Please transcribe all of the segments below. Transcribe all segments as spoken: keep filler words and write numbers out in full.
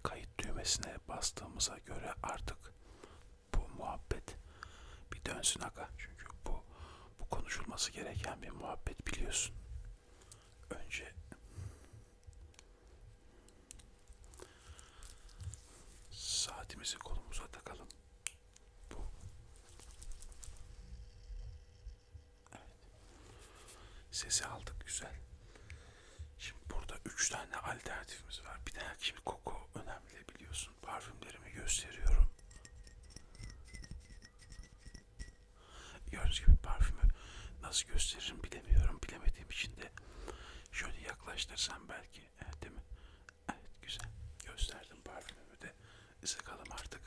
kayıt düğmesine bastığımıza göre artık bu muhabbet bir dönsün aga. Çünkü bu bu konuşulması gereken bir muhabbet, biliyorsun. Önce saatimizi kolumuza takalım. Bu. Evet. Sesi aldık, güzel. Şimdi burada üç tane alternatifimiz var. Bir tane, şimdi koku önemli biliyorsun. Parfümlerimi gösteriyorum. Gördüğünüz gibi parfümü nasıl gösteririm bilemiyorum. Bilemediğim için de şöyle yaklaştırsam belki. Evet, değil mi? Evet, güzel. Gösterdim parfümümü de. Sıkalım artık.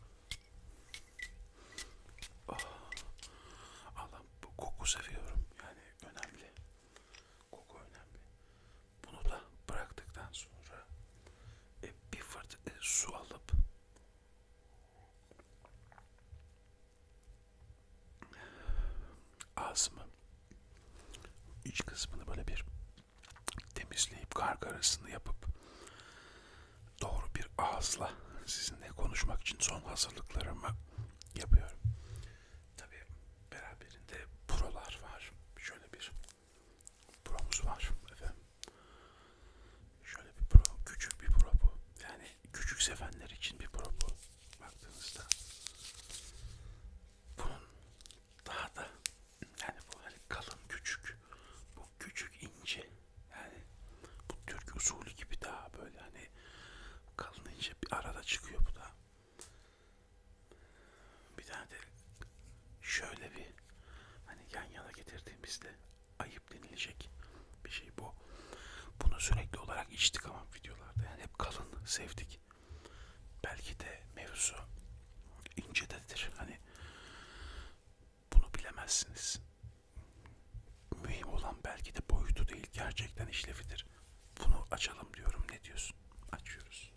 Oh. Allah'ım, bu koku seviyorum. Yani önemli. Koku önemli. Bunu da bıraktıktan sonra e, bir fırt e, su alıp ağzımı, iç kısmını böyle bir temizleyip gargarasını yapıp doğru bir ağızla sizinle konuşmak için son hazırlıklarımı yapıyorum. Tabii beraberinde prolar var. Şöyle bir promuz var efendim. Şöyle bir pro, küçük bir pro bu. Yani küçük sevenler için bir pro bu. Baktığınızda bunun daha da, yani bu hani kalın küçük, bu küçük ince, yani bu Türk usulü gibi daha böyle hani kalın ince bir arada çıkıyor bu da. Bir tane de şöyle bir, hani yan yana getirdiğimizde ayıp denilecek bir şey bu. Bunu sürekli olarak içtik ama videolarda, yani hep kalın sevdik. Belki de mevzu incededir. Hani bunu bilemezsiniz. Mühim olan belki de boyutu değil, gerçekten işlevidir. Bunu açalım diyorum. Ne diyorsun? Açıyoruz.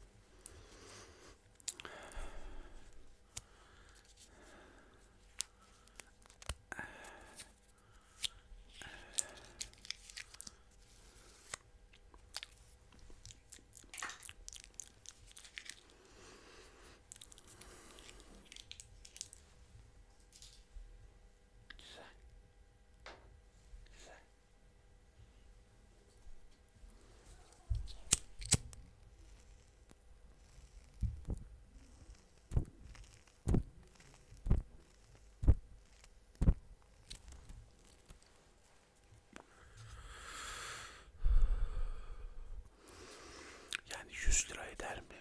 Güzel. Güzel. Yani yüz lira eder mi?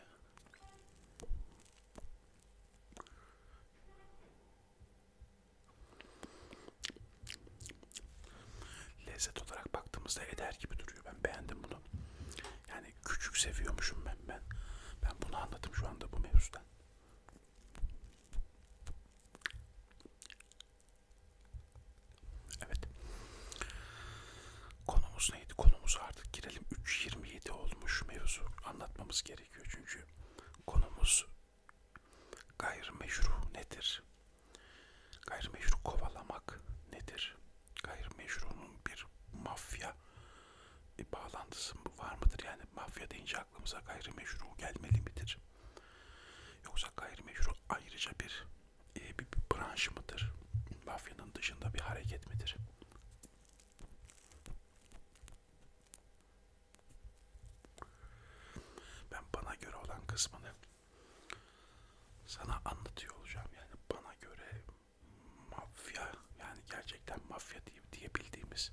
Lezzet olarak baktığımızda eder gibi duruyor. Ben beğendim bunu. Yani küçük seviyormuşum ben ben. Ben bunu anladım şu anda bu mevzudan. Evet. Konumuz neydi? Konumuza artık girelim. üç yirmi yedi olmuş mevzu. Anlatmamız gerekiyor çünkü. Konumuz gayrimeşru nedir? Gayrimeşru kovalamak nedir? Gayrimeşrunun bir mafya bir bağlantısı var mıdır? Yani mafya deyince aklımıza gayrimeşru gelmeli midir? Yoksa gayrimeşru ayrıca bir, e, bir, bir branş mıdır? Mafyanın dışında bir hareket midir? Ben bana göre olan kısmını sana anlatıyor olacağım. Yani bana göre mafya, yani gerçekten mafya diye, diyebildiğimiz,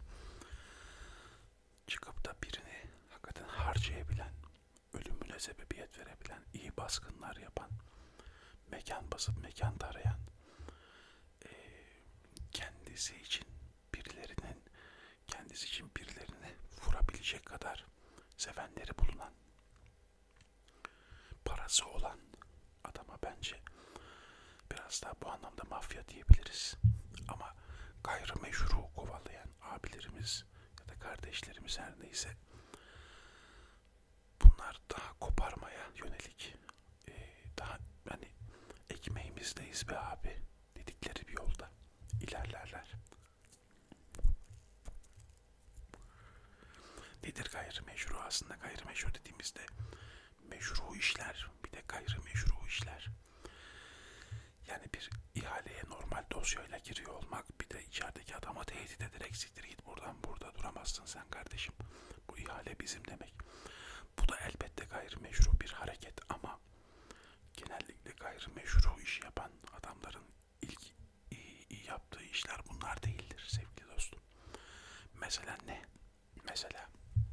çıkıp da birini hakikaten harcayabilen, ölümüne sebebiyet verebilen, iyi baskınlar yapan, mekan basıp mekan tarayan, e, kendisi için birilerinin, kendisi için birilerini vurabilecek kadar sevenleri bulunan, parası olan adama bence biraz daha bu anlamda mafya diyebiliriz. Ama gayrimeşru kovalayan abilerimiz ya da kardeşlerimiz, her neyse, bunlar daha koparmaya yönelik, e, daha hani ekmeğimizdeyiz be abi dedikleri bir yolda ilerlerler. Nedir gayrimeşru? Aslında gayrimeşru dediğimizde meşru işler, bir gayrimeşru işler. Yani bir ihaleye normal dosyayla giriyor olmak, bir de içerideki adama tehdit ederek siktir git buradan, burada duramazsın sen kardeşim. Bu ihale bizim demek. Bu da elbette gayrimeşru bir hareket ama genellikle gayrimeşru iş yapan adamların ilk iyi, iyi yaptığı işler bunlar değildir sevgili dostum. Mesela ne? Mesela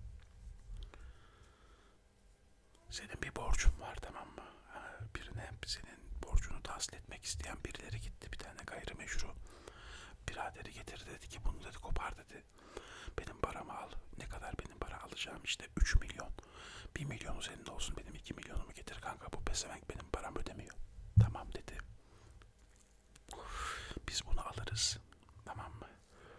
senin bir borcun var, tamam mı? Birine senin borcunu tahsil etmek isteyen birileri gitti. Bir tane gayrimeşru biraderi getirdi, dedi ki bunu dedi kopar dedi. Benim paramı al. Ne kadar benim para alacağım? İşte üç milyon. bir milyonu senin olsun, benim iki milyonumu getir kanka. Bu pezevenk benim paramı ödemiyor. Tamam dedi. Biz bunu alırız. Tamam mı?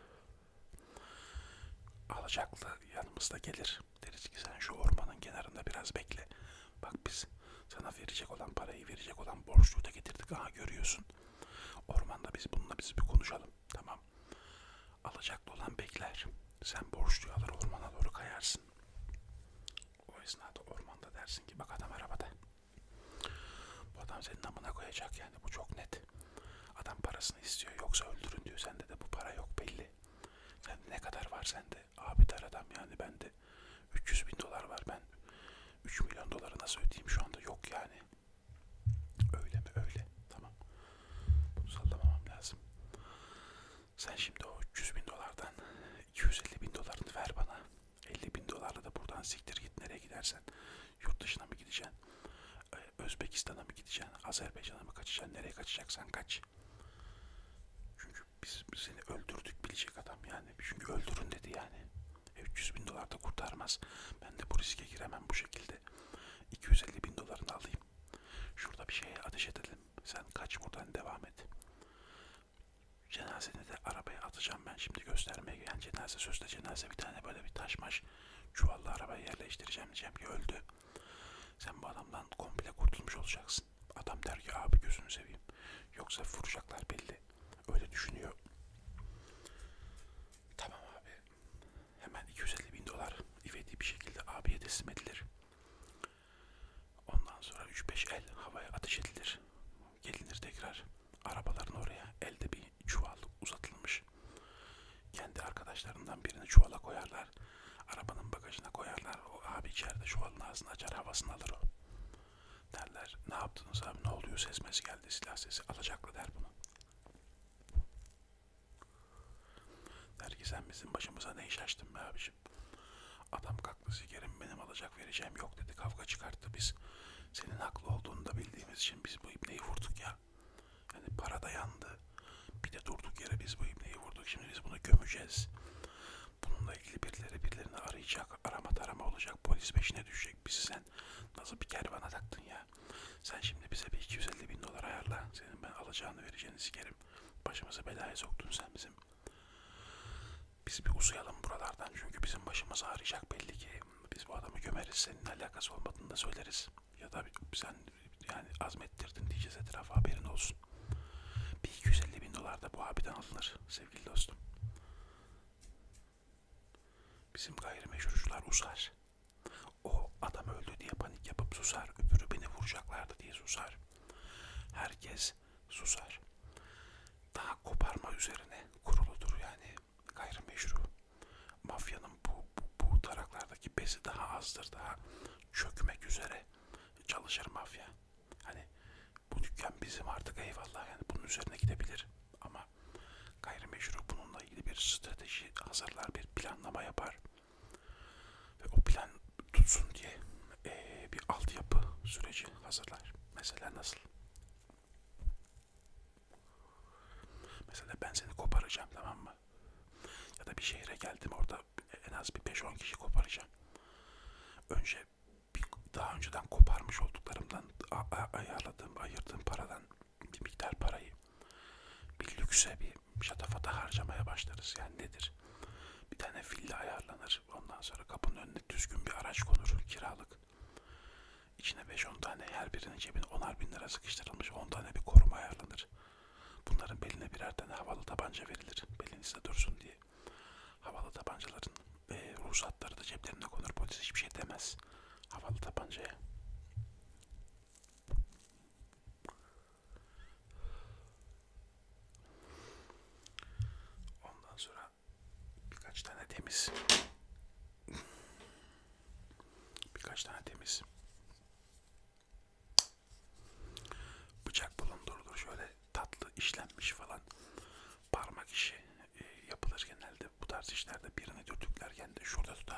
Alacaklı yanımızda gelir. Deriz ki sen şu ormanın kenarında biraz bekle. Bak biz sana verecek olan parayı, verecek olan borçluyu da getirdik. Aha görüyorsun. Ormanda biz bununla biz bir konuşalım. Tamam. Alacaklı olan bekler. Sen borçluyu alır ormana doğru kayarsın. O esnada ormanda dersin ki bak adam arabada. Bu adam senin namına koyacak yani, bu çok net. Adam parasını istiyor, yoksa öldürün diyor. Sende de bu para yok belli. Sende ne kadar var sende? Abi der adam, yani bende üç yüz bin dolar var, ben üç milyon doları nasıl ödeyeyim şu anda, yok yani. Öyle mi? Öyle. Tamam. Bunu sallamamam lazım. Sen şimdi o üç yüz bin dolardan iki yüz elli bin dolarını ver bana. elli bin dolarla da buradan siktir git, nereye gidersen. Yurt dışına mı gideceksin? Özbekistan'a mı gideceksin? Azerbaycan'a mı kaçacaksın? Nereye kaçacaksan kaç. Çünkü biz seni öldürdük bilecek adam yani. Çünkü öldürün dedi yani. E, üç yüz bin dolar da kurtarmaz. Ben de bu riske giremem bu şekilde. iki yüz elli bin dolarını alayım. Şurada bir şeye ateş edelim. Sen kaç, buradan devam et. Cenazeni de arabaya atacağım ben şimdi göstermeye. Yani cenaze, sözde cenaze, bir tane böyle bir taşmaş çuvalla arabaya yerleştireceğim, diyeceğim ki öldü. Sen bu adamdan komple kurtulmuş olacaksın. Adam der ki abi gözünü seveyim. Yoksa vuracaklar belli. Öyle düşünüyor. Tamam abi. Hemen iki yüz elli bin dolar ivedi bir şekilde abiye teslim edilir. Ondan sonra üç beş el havaya ateş edilir. Gelinir tekrar arabaların oraya. Elde bir çuval uzatılmış. Kendi arkadaşlarından birini çuvala koyarlar. Arabanın bagajına koyarlar. O abi içeride çuvalın ağzını açar, havasını alır o. Derler ne yaptınız abi, ne oluyor, ses mesi geldi, silah sesi. Alacaklı der bunu. Der ki sen bizim başımıza ne iş açtın be abicim. Adam kalktı, sikerim benim alacak vereceğim yok dedi, kavga çıkarttı. Biz senin haklı olduğunu da bildiğimiz için biz bu ibneyi vurduk ya. Yani para da yandı. Bir de durduk yere biz bu ibneyi vurduk. Şimdi biz bunu gömeceğiz. Bununla ilgili birileri birilerini arayacak. Arama tarama olacak. Polis peşine düşecek. Bizi sen nasıl bir kervana taktın ya. Sen şimdi bize bir iki yüz elli bin dolar ayarla. Senin ben alacağını vereceğini sikerim. Başımızı belaya soktun sen bizim. Biz bir uzayalım buralardan. Çünkü bizim başımız ağrıyacak belli ki. Biz bu adamı gömeriz. Seninle alakası olmadığını da söyleriz. Ya da sen yani azmettirdin diyeceğiz etrafa, haberin olsun. Bir iki yüz elli bin dolar da bu abiden alınır sevgili dostum. Bizim gayrimeşrucular usar. O adam öldü diye panik yapıp susar. Öbürü beni vuracaklardı diye susar. Herkes susar. Daha koparma üzerine kuruludur yani gayrimeşru. Mafyanın bu, bu, bu taraklardaki bezi daha azdır. Daha çökmek üzere çalışır mafya. Hani bu dükkan bizim artık, eyvallah yani bunun üzerine gidebilir. Ama gayrimeşru bununla ilgili bir strateji hazırlar, bir planlama yapar. Ve o plan tutsun diye ee, bir altyapı süreci hazırlar. Mesela nasıl? Mesela ben seni koparacağım, tamam mı? Ya da bir şehre geldim, orada en az bir beş on kişi koparacağım. Önce bir, daha önceden koparmış olduklarımdan ayarladığım, ayırdığım paradan bir miktar parayı bir lükse, bir şatafata harcamaya başlarız. Yani nedir? Bir tane villa ayarlanır. Ondan sonra kapının önüne düzgün bir araç konur, kiralık. İçine beş on tane, her birinin cebine onar bin lira sıkıştırılmış on tane bir koruma ayarlanır. Bunların beline birer tane havalı tabanca verilir. Belinizde dursun diye. Havalı tabancaların e, ruhsatları da ceplerine konur. Polis hiçbir şey demez havalı tabancaya.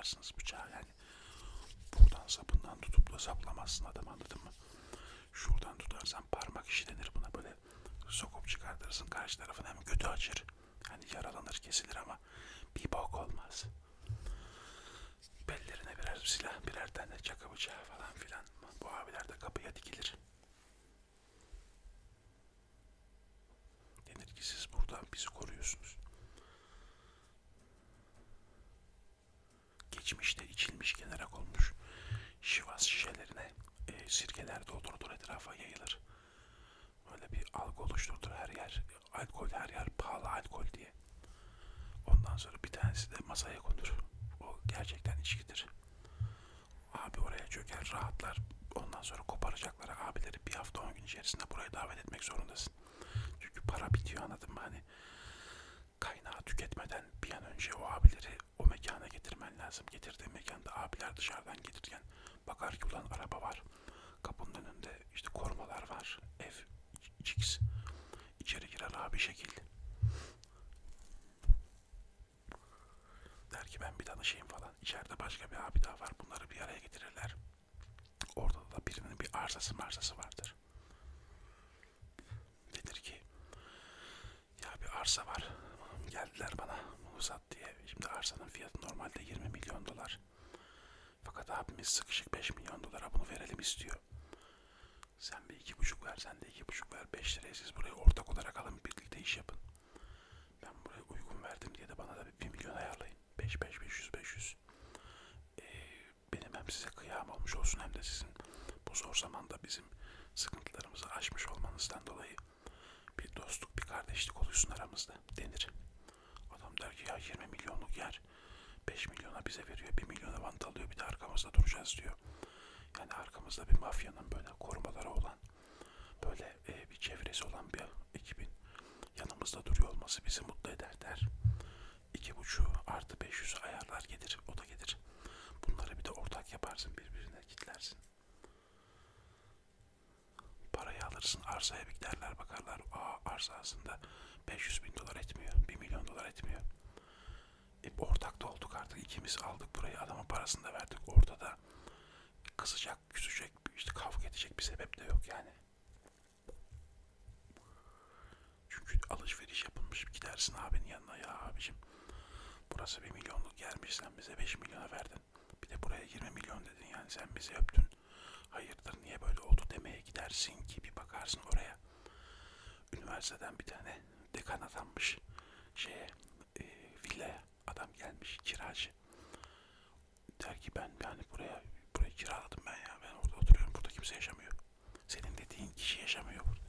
saplarsınız bıçağı yani. Buradan sapından tutup da saplamazsın adam, anladın mı? Şuradan tutarsan parmak işi denir buna, böyle sokup çıkartırsın karşı tarafın, hem götü açır. Hani yaralanır, kesilir ama bir bok olmaz. Bellerine birer silah, birer tane çaka bıçağı falan filan. Bu abiler de kapıya dikilir. Denir ki siz burada bizi koruyorsunuz. Geçmişte içilmiş, kenara konmuş şivas şişelerine e, sirkeler doldurulur, etrafa yayılır. Böyle bir algı oluşturdur her yer. Alkol, her yer pahalı alkol diye. Ondan sonra bir tanesi de masaya konur. O gerçekten içkidir. Abi oraya çöker, rahatlar. Ondan sonra koparacakları abileri bir hafta on gün içerisinde buraya davet etmek zorundasın. Çünkü para bitiyor, anladın mı? Hani kaynağı tüketmeden bir an önce o abileri o mekana getirmen lazım. Getirdiğin mekanda abiler dışarıdan gelirken bakar ki ulan araba var. Kapının önünde işte korumalar var. Ev X. İçeri girer abi şekil. Der ki ben bir danışayım falan. İçeride başka bir abi daha var. Bunları bir araya getirirler. Orada da birinin bir arsası marsası vardır. Denir ki ya bir arsa var. Geldiler bana bunu sat diye. Şimdi arsanın fiyatı normalde yirmi milyon dolar. Fakat abimiz sıkışık beş milyon dolara bunu verelim istiyor. Sen bir iki buçuk ver, sen de iki buçuk ver. Beş liraya siz burayı ortak olarak alın, birlikte iş yapın. Ben buraya uygun verdim diye de bana da bir, bir milyon ayarlayın. Beş, beş, beş yüz, beş yüz. Ee, benim hem size kıyam olmuş olsun hem de sizin bu zor zamanda bizim sıkıntılarımızı aşmış olmanızdan dolayı bir dostluk, bir kardeşlik oluşsun aramızda denir. Adam der ki ya yirmi milyonluk yer beş milyona bize veriyor, bir milyona vant alıyor, bir de arkamızda duracağız diyor. Yani arkamızda bir mafyanın böyle korumaları olan, böyle e, bir çevresi olan bir ekibin yanımızda duruyor olması bizi mutlu eder der. İki buçuğu artı beş yüzü ayarlar gelir, o da gelir. Bunları bir de ortak yaparsın, birbirine kitlersin. Parayı alırsın, arsaya bir giderler bakarlar. Aa, arsa aslında beş yüz bin dolar etmiyor, bir milyon dolar etmiyor. E, ortak da olduk artık, ikimiz aldık burayı, adamın parasını da verdik. Ortada kızacak, küsecek, işte kavga edecek bir sebep de yok yani. Çünkü alışveriş yapılmış, gidersin abinin yanına, ya abicim burası bir milyonluk yermiş, sen bize beş milyona verdin. Bir de buraya yirmi milyon dedin, yani sen bizi öptün. Hayırdır, niye böyle oldu demeye gidersin ki bir bakarsın oraya. Üniversiteden bir tane dekan atanmış şeye, e, villaya adam gelmiş, kiracı. Der ki ben yani buraya burayı kiraladım ben ya, ben orada oturuyorum, burada kimse yaşamıyor. Senin dediğin kişi yaşamıyor burada.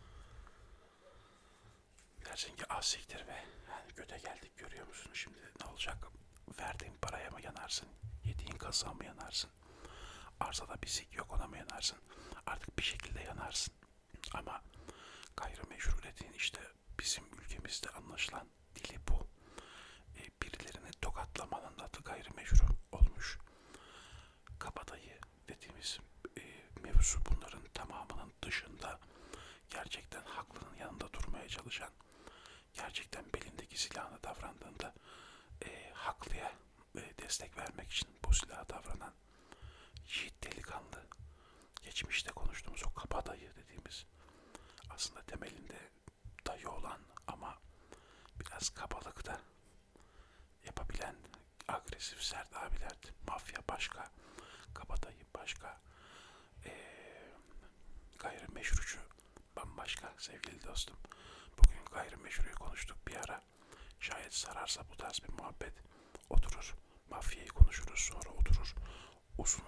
Dersin ki az siktir be, yani göte geldik, görüyor musun şimdi ne olacak? Verdiğin paraya mı yanarsın, yediğin kazığa mı yanarsın? Arsada bir sik yok, ona mı yanarsın? Artık bir şekilde yanarsın. Ama gayrimeşru dediğin işte bizim ülkemizde anlaşılan dili bu. E, birilerini tokatlamanın adı gayrimeşru olmuş. Kabadayı dediğimiz e, mevzu bunların tamamının dışında, gerçekten haklının yanında durmaya çalışan, gerçekten belindeki silahına davrandığında e, haklıya e, destek vermek için bu silaha davranan yiğit delikanlı, geçmişte konuştuğumuz o kabadayı dediğimiz, aslında temelinde dayı olan ama biraz kabalıkta yapabilen agresif sert abilerdi. Mafya başka, kabadayı başka, ee, gayrimeşrucu bambaşka sevgili dostum. Bugün gayrimeşruyu konuştuk bir ara. Şayet sararsa bu tarz bir muhabbet, oturur mafyayı konuşuruz, sonra oturur uzun